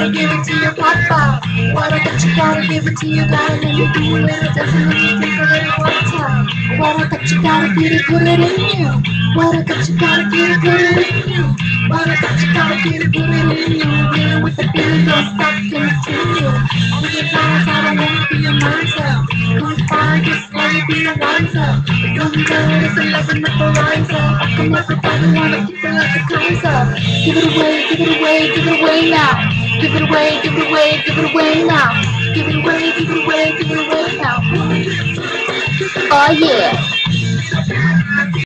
gotta give it to your papa. What I got, you gotta give it to you, gotta let me do it. It doesn't let you take a little one time. What I got, you gotta get it, put it in you. What I got, you gotta get it, put it in you. What I got, you gotta get it, put it in you. Dealing with the feeling, don't stop, continue. With your eyes, I don't wanna be your mindset. Come fire, just let me be your wiser. Young girl is 11 at the riser. I come everybody wanna keep it like a Kaiser. Give it away, give it away, give it away now. Give it away, give it away, give it away now. Give it away, give it away, give it away now. Oh yeah.